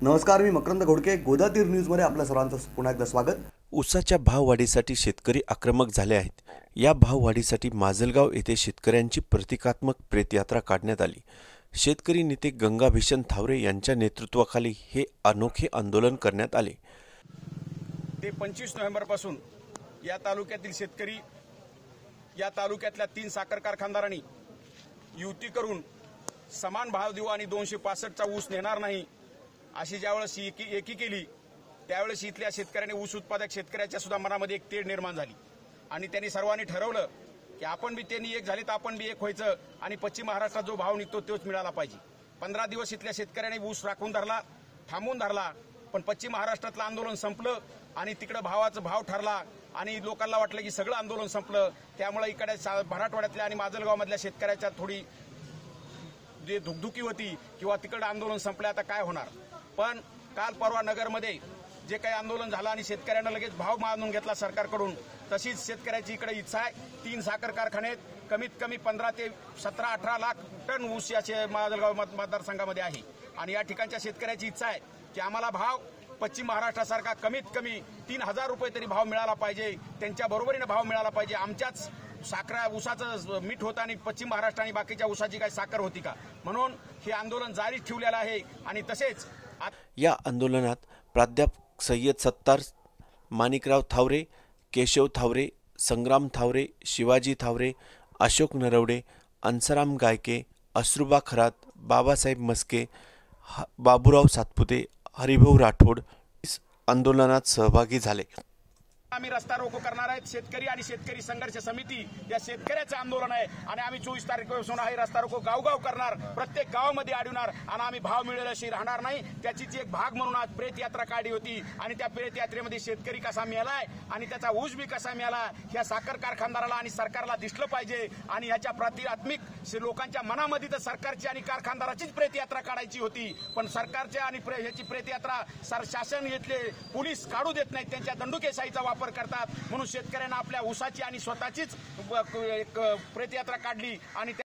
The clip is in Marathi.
नमस्कार, मी मकरंद घोडके. गोदातीर न्यूजमध्ये आपल्या सर्वांचं पुन्हा एकदा स्वागत. ऊसाच्या भाववाढीसाठी शेतकरी आक्रमक झाले आहेत. या भाववाढीसाठी माजलगाव येथे शेतकऱ्यांची प्रतिकात्मक प्रेतयात्रा काढण्यात आली. शेतकरी नेते गंगाभिषण थावरे यांच्या नेतृत्वाखाली हे अनोखे आंदोलन करण्यात आले. ते 25 नोव्हेंबरपासून या तालुक्यातील शेतकरी, या तालुक्यातल्या 3 साखर कारखानदारांनी युती करून समान भाव देऊ आणि 265चा ऊस नेणार नाही अशी ज्यावेळेस एकी केली त्यावेळेस इथल्या शेतकऱ्यांनी, ऊस उत्पादक शेतकऱ्याच्या सुद्धा मनामध्ये एक तेढ निर्माण झाली आणि त्यांनी सर्वांनी ठरवलं की आपण बी त्यांनी एक झाले तर आपण बी एक व्हायचं आणि पश्चिम महाराष्ट्रात जो भाव निघतो तोच मिळाला पाहिजे. 15 दिवस इथल्या शेतकऱ्यांनी ऊस राखून धरला, थांबून धरला, पण पश्चिम महाराष्ट्रातलं आंदोलन संपलं आणि तिकडे भावाचा भाव ठरला आणि लोकांना वाटलं की सगळं आंदोलन संपलं. त्यामुळे इकडे मराठवाड्यातल्या आणि माजलगावमधल्या शेतकऱ्याच्या थोडी जे धुकधुकी होती किंवा तिकडे आंदोलन संपलं आता काय होणार. पण काल परवा नगरमध्ये जे काही आंदोलन झालं आणि शेतकऱ्यांना लगेच भाव मानून घेतला सरकारकडून, तशीच शेतकऱ्याची इकडे इच्छा आहे. 3 साखर कारखान्यात कमीत कमी 15 ते 17-18 लाख टन ऊस या माजलगाव मतदारसंघामध्ये आहे आणि या ठिकाणच्या शेतकऱ्याची इच्छा आहे की आम्हाला भाव पश्चिम महाराष्ट्रासारखा कमीत कमी 3000 रुपये तरी भाव मिळाला पाहिजे, त्यांच्या बरोबरीने भाव मिळाला पाहिजे. आमच्याच साखरा ऊसाचं मीठ होतं आणि पश्चिम महाराष्ट्र आणि बाकीच्या ऊसाची काही साखर होती का, म्हणून हे आंदोलन जारी ठेवलेलं आहे. आणि तसेच या आंदोलनात प्राध्यापक सय्यद सत्तार, माणिकराव थावरे, केशव थावरे, संग्राम थावरे, शिवाजी थावरे, अशोक नरवडे, अंसाराम गायके, अश्रुबा खरात, बाबासाहेब मस्के, बाबूराव सातपुते, हरिभाऊ राठोड आंदोलनात सहभागी झाले. आम्ही रस्ता रोको करणार आहेत. शेतकरी आणि शेतकरी संघर्ष समिती या शेतकऱ्याचं आंदोलन आहे आणि आम्ही 24 तारखेपासून हे रस्ता रोको गावगाव करणार, प्रत्येक गावामध्ये अडवणार आणि आम्ही भाव मिळेलशी राहणार नाही. त्याचीच एक भाग म्हणून आज प्रेत यात्रा काढली होती आणि त्या प्रेत यात्रेमध्ये शेतकरी कसा मिळालाय आणि त्याचा ऊस बी कसा मिळाला या साखर कारखानदाराला आणि सरकारला दिसलं पाहिजे. आणि ह्याच्या प्रतिकात्मक लोकांच्या मनामध्ये तर सरकारची आणि कारखानदाराचीच प्रेत यात्रा काढायची होती, पण सरकारच्या आणि ह्याची प्रेत यात्रा शासन घेतले, पोलीस काढू देत नाहीत, त्यांच्या दंडुकेशाहीचा वापर करतात. म्हणून शेतकऱ्यांना आपल्या ऊसाची आणि स्वतःचीच प्रेतयात्रा काढली आणि